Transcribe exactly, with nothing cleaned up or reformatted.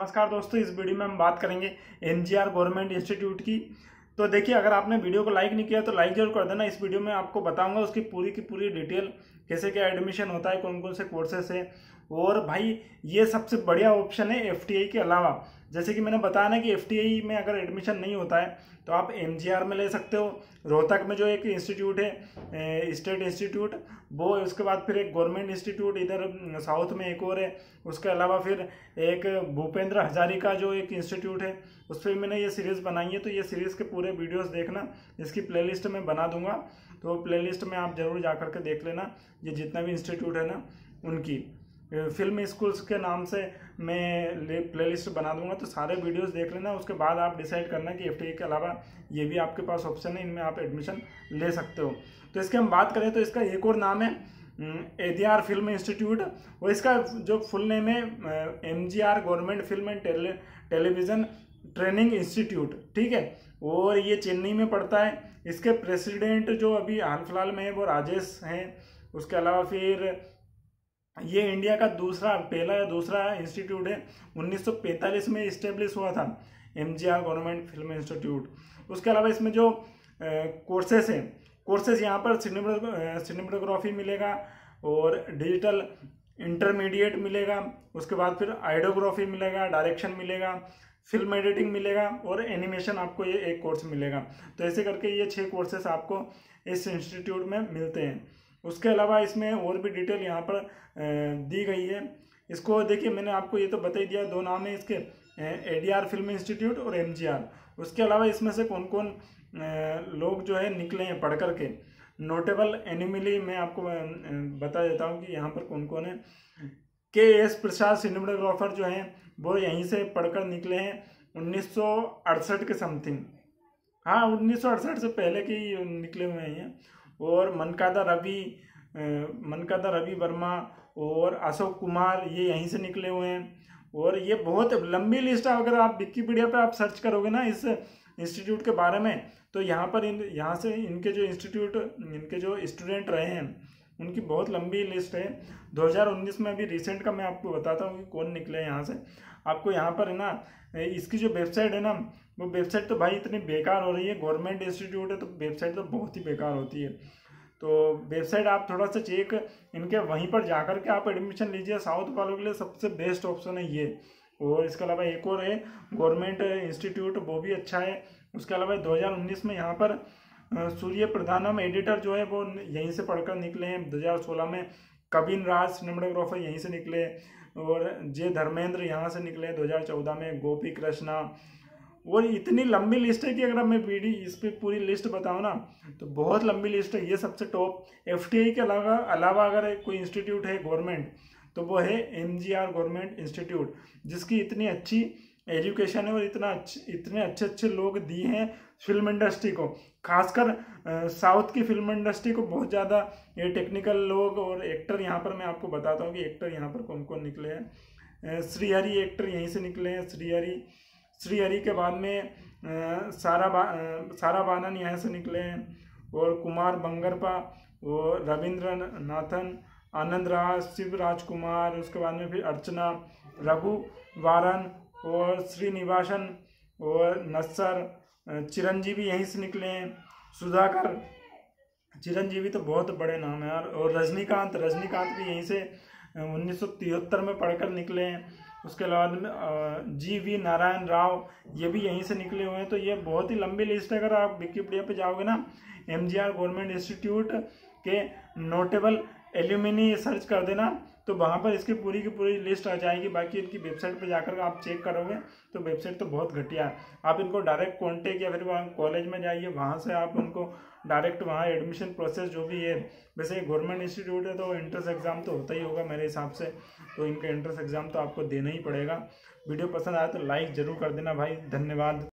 नमस्कार दोस्तों, इस वीडियो में हम बात करेंगे एमजीआर गवर्नमेंट इंस्टीट्यूट की। तो देखिए, अगर आपने वीडियो को लाइक नहीं किया तो लाइक जरूर कर देना। इस वीडियो में आपको बताऊंगा उसकी पूरी की पूरी डिटेल, कैसे क्या एडमिशन होता है, कौन कौन से कोर्सेस है। और भाई ये सबसे बढ़िया ऑप्शन है एफटीआई के अलावा। जैसे कि मैंने बताया ना कि एफटीआई में अगर एडमिशन नहीं होता है तो आप एमजीआर में ले सकते हो। रोहतक में जो एक इंस्टीट्यूट है स्टेट इंस्टीट्यूट, वो उसके बाद फिर एक गवर्नमेंट इंस्टीट्यूट इधर साउथ में एक और है। उसके अलावा फिर एक भूपेंद्र हजारिका जो एक इंस्टीट्यूट है, उस पर मैंने ये सीरीज़ बनाई है। तो ये सीरीज़ के पूरे वीडियोस देखना, इसकी प्लेलिस्ट में बना दूंगा, तो प्लेलिस्ट में आप जरूर जा करके देख लेना। ये जितना भी इंस्टीट्यूट है ना, उनकी फिल्म स्कूल्स के नाम से मैं प्लेलिस्ट बना दूंगा, तो सारे वीडियोस देख लेना। उसके बाद आप डिसाइड करना कि एफटीआई के अलावा ये भी आपके पास ऑप्शन है, इनमें आप एडमिशन ले सकते हो। तो इसके हम बात करें तो इसका एक और नाम है एडीआर फिल्म इंस्टीट्यूट, और इसका जो फुल नेम है MGR government film and tele television training institute, ठीक है। और ये चेन्नई में पड़ता है। इसके प्रेसिडेंट जो अभी हाल फिलहाल में है वो राजेश हैं। उसके अलावा फिर ये इंडिया का दूसरा पहला या दूसरा इंस्टीट्यूट है, उन्नीस सौ पैंतालीस में इस्टेब्लिश हुआ था एमजीआर गवर्नमेंट फिल्म इंस्टीट्यूट। उसके अलावा इसमें जो कोर्सेस हैं, कोर्सेस यहाँ पर सिनेमेटोग्राफी मिलेगा और डिजिटल इंटरमीडिएट मिलेगा। उसके बाद फिर आइडियोग्राफी मिलेगा, डायरेक्शन मिलेगा, फिल्म एडिटिंग मिलेगा और एनिमेशन आपको ये एक कोर्स मिलेगा। तो ऐसे करके ये छः कोर्सेस आपको इस इंस्टीट्यूट में मिलते हैं। उसके अलावा इसमें और भी डिटेल यहाँ पर दी गई है। इसको देखिए, मैंने आपको ये तो बता ही दिया, दो नाम है इसके, एडीआर फिल्म इंस्टीट्यूट और एमजीआर। उसके अलावा इसमें से कौन कौन लोग जो है निकले हैं पढ़ करके। नोटेबल एनिमली मैं आपको बता देता हूँ कि यहाँ पर कौन कौन है। के एस प्रसाद सिनेमेटोग्राफर जो हैं वो यहीं से पढ़कर निकले हैं उन्नीस सौ अड़सठ के समथिंग, हाँ उन्नीस सौ अड़सठ से पहले के ही निकले हुए हैं। और मनकादा रवि मनकादा रवि वर्मा और अशोक कुमार ये यहीं से निकले हुए हैं। और ये बहुत लंबी लिस्ट है, अगर आप विकिपीडिया पे आप सर्च करोगे ना इस इंस्टीट्यूट के बारे में, तो यहाँ पर इन यहाँ से इनके जो इंस्टीट्यूट इनके जो स्टूडेंट रहे हैं उनकी बहुत लंबी लिस्ट है। दो हज़ार उन्नीस में अभी रिसेंट का मैं आपको बताता हूँ कि कौन निकले हैं यहाँ से। आपको यहाँ पर है ना, इसकी जो वेबसाइट है ना, वो वेबसाइट तो भाई इतनी बेकार हो रही है। गवर्नमेंट इंस्टीट्यूट है तो वेबसाइट तो बहुत ही बेकार होती है। तो वेबसाइट आप थोड़ा सा चेक इनके वहीं पर जा कर के आप एडमिशन लीजिए। साउथ वालों के लिए सबसे बेस्ट ऑप्शन है ये। और इसके अलावा एक और है गवर्नमेंट इंस्टीट्यूट, वो भी अच्छा है। उसके अलावा दो हज़ार उन्नीस में यहाँ पर सूर्य प्रधानम एडिटर जो है वो यहीं से पढ़कर निकले हैं। दो हज़ार सोलह में कविन राज सिनेमेटोग्राफर यहीं से निकले, और जे धर्मेंद्र यहाँ से निकले। दो हज़ार चौदह में गोपी कृष्णा। और इतनी लंबी लिस्ट है कि अगर मैं वीडियो इस पर पूरी लिस्ट बताऊँ ना तो बहुत लंबी लिस्ट है। ये सबसे टॉप एफटीआई के अलावा अलावा अगर कोई इंस्टीट्यूट है गवर्नमेंट तो वो है एमजीआर गवर्नमेंट इंस्टीट्यूट, जिसकी इतनी अच्छी एजुकेशन है और इतना अच्छे इतने अच्छे अच्छे लोग दिए हैं फिल्म इंडस्ट्री को। खासकर साउथ की फिल्म इंडस्ट्री को बहुत ज़्यादा ये टेक्निकल लोग और एक्टर, यहाँ पर मैं आपको बताता हूँ कि एक्टर यहाँ पर कौन कौन निकले हैं। श्रीहरि एक्टर यहीं से निकले हैं। श्रीहरि श्रीहरि के बाद में सारा बा सारा बानन यहाँ से निकले हैं। और कुमार बंगरपा और रविंद्र नाथन, आनंद राज, शिव राजकुमार, उसके बाद में फिर अर्चना, रघु वारन और श्रीनिवासन और नस्सर, चिरंजीवी यहीं से निकले हैं। सुधाकर, चिरंजीवी तो बहुत बड़े नाम है यार। और रजनीकांत रजनीकांत भी यहीं से उन्नीस सौ तिहत्तर में पढ़कर निकले हैं। उसके अलावा जी वी नारायण राव ये भी यहीं से निकले हुए हैं। तो ये बहुत ही लंबी लिस्ट है। अगर आप विकिपीडिया पे जाओगे ना, एमजीआर गवर्नमेंट इंस्टीट्यूट के नोटेबल एल्यूमिनी सर्च कर देना तो वहाँ पर इसकी पूरी की पूरी लिस्ट आ जाएगी। बाकी इनकी वेबसाइट पे जाकर आप चेक करोगे तो वेबसाइट तो बहुत घटिया है। आप इनको डायरेक्ट कॉन्टेक्ट या फिर वहाँ कॉलेज में जाइए, वहाँ से आप उनको डायरेक्ट वहाँ एडमिशन प्रोसेस जो भी है। वैसे गवर्नमेंट इंस्टीट्यूट है तो एंट्रेंस एग्जाम तो होता ही होगा मेरे हिसाब से, तो इनका एंट्रेंस एग्जाम तो आपको देना ही पड़ेगा। वीडियो पसंद आया तो लाइक ज़रूर कर देना भाई। धन्यवाद।